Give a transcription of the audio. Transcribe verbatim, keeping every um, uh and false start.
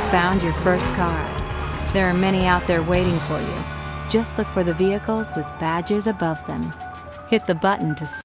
found your first car. There are many out there waiting for you. Just look for the vehicles with badges above them. Hit the button to